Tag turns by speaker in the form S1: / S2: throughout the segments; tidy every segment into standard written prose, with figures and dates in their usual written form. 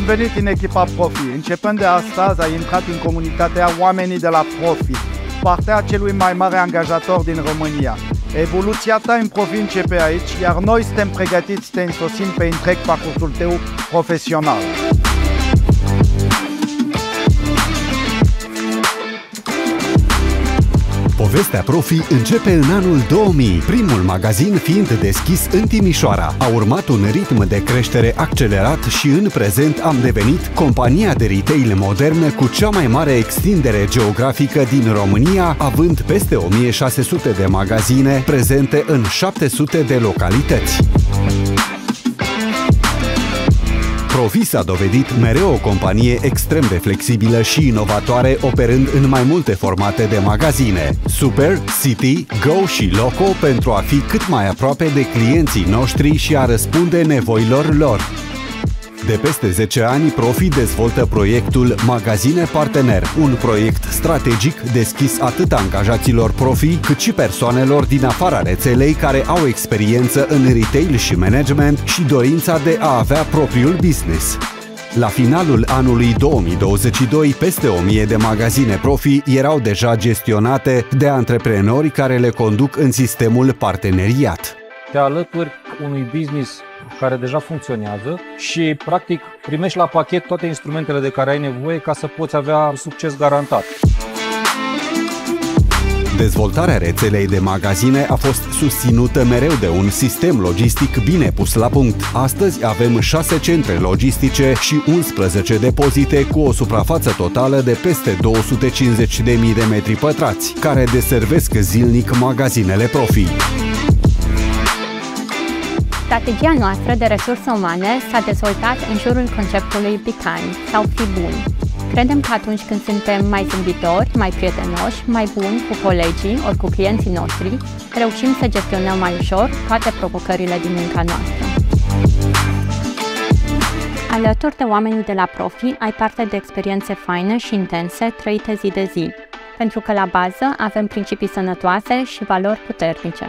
S1: Bun venit în echipa Profi. Începând de astăzi, ai intrat în comunitatea Oamenii de la Profi, partea celui mai mare angajator din România. Evoluția ta în Profi începe aici, iar noi suntem pregătiți să te însoțim pe întreg parcursul tău profesional.
S2: Povestea Profi începe în anul 2000, primul magazin fiind deschis în Timișoara. A urmat un ritm de creștere accelerat și în prezent am devenit compania de retail modernă cu cea mai mare extindere geografică din România, având peste 1600 de magazine prezente în 700 de localități. Profi s-a dovedit mereu o companie extrem de flexibilă și inovatoare, operând în mai multe formate de magazine, Super, City, Go și Loco, pentru a fi cât mai aproape de clienții noștri și a răspunde nevoilor lor. De peste 10 ani, Profi dezvoltă proiectul Magazine Partener, un proiect strategic deschis atât angajaților Profi, cât și persoanelor din afara rețelei care au experiență în retail și management și dorința de a avea propriul business. La finalul anului 2022, peste 1000 de magazine Profi erau deja gestionate de antreprenori care le conduc în sistemul parteneriat.
S3: Te alături unui business care deja funcționează și, practic, primești la pachet toate instrumentele de care ai nevoie ca să poți avea succes garantat.
S2: Dezvoltarea rețelei de magazine a fost susținută mereu de un sistem logistic bine pus la punct. Astăzi avem 6 centre logistice și 11 depozite cu o suprafață totală de peste 250.000 de metri pătrați, care deservesc zilnic magazinele Profi.
S4: Strategia noastră de resurse umane s-a dezvoltat în jurul conceptului Be Kind sau fi bun. Credem că atunci când suntem mai zâmbitori, mai prietenoși, mai buni cu colegii ori cu clienții noștri, reușim să gestionăm mai ușor toate provocările din munca noastră. Alături de oamenii de la Profi, ai parte de experiențe faine și intense trăite zi de zi, pentru că la bază avem principii sănătoase și valori puternice.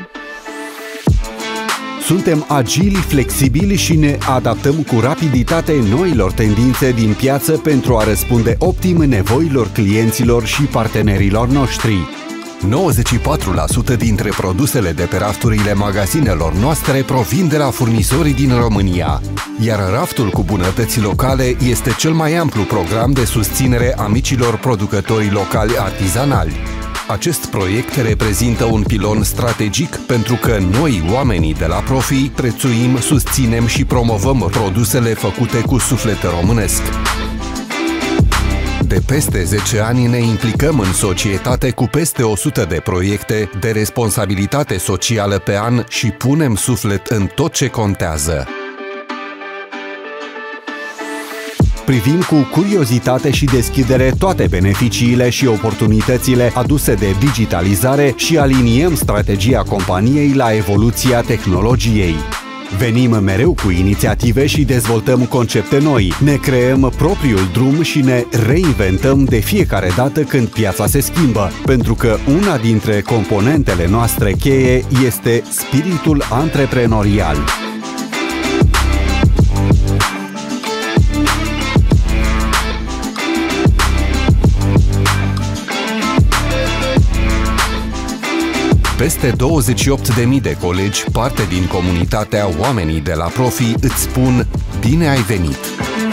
S2: Suntem agili, flexibili și ne adaptăm cu rapiditate noilor tendințe din piață pentru a răspunde optim nevoilor clienților și partenerilor noștri. 94% dintre produsele de pe rafturile magazinelor noastre provin de la furnizorii din România, iar raftul cu bunătăți locale este cel mai amplu program de susținere a micilor producători locali artizanali. Acest proiect reprezintă un pilon strategic pentru că noi, oamenii de la Profi, prețuim, susținem și promovăm produsele făcute cu suflet românesc. De peste 10 ani ne implicăm în societate cu peste 100 de proiecte de responsabilitate socială pe an și punem suflet în tot ce contează. Privim cu curiozitate și deschidere toate beneficiile și oportunitățile aduse de digitalizare și aliniem strategia companiei la evoluția tehnologiei. Venim mereu cu inițiative și dezvoltăm concepte noi, ne creăm propriul drum și ne reinventăm de fiecare dată când piața se schimbă, pentru că una dintre componentele noastre cheie este spiritul antreprenorial. Peste 28.000 de colegi, parte din comunitatea Oamenii de la Profi, îți spun bine ai venit!